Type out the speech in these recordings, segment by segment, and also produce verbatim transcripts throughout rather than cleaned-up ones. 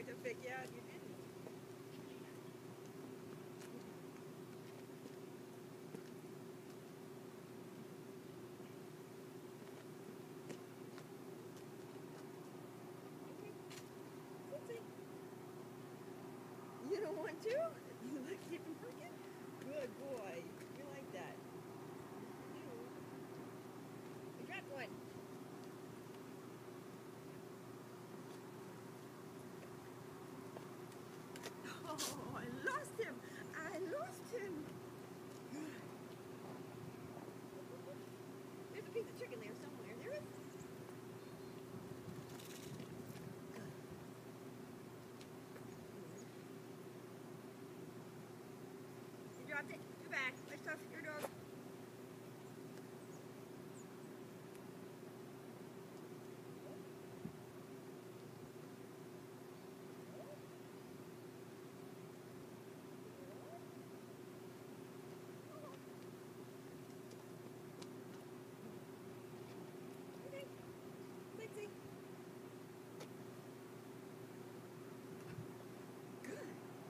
tried to fake you out, you didn't. You don't want to? You like keep working? Good boy. You like that. You dropped one. Oh, I lost him. I lost him. Good. There's a piece of chicken there somewhere. There is. Good. You dropped it. Too bad. Let's tough your dog. Okay. Let's see. Good.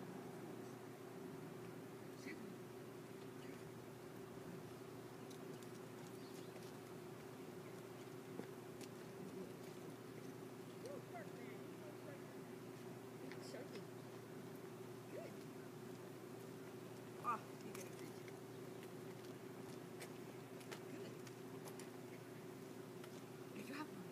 Sharky. Good. Ah, you get a treat. Good. You drop one.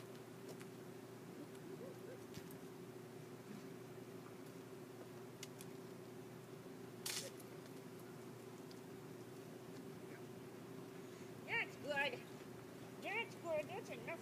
That's good. That's good. That's enough.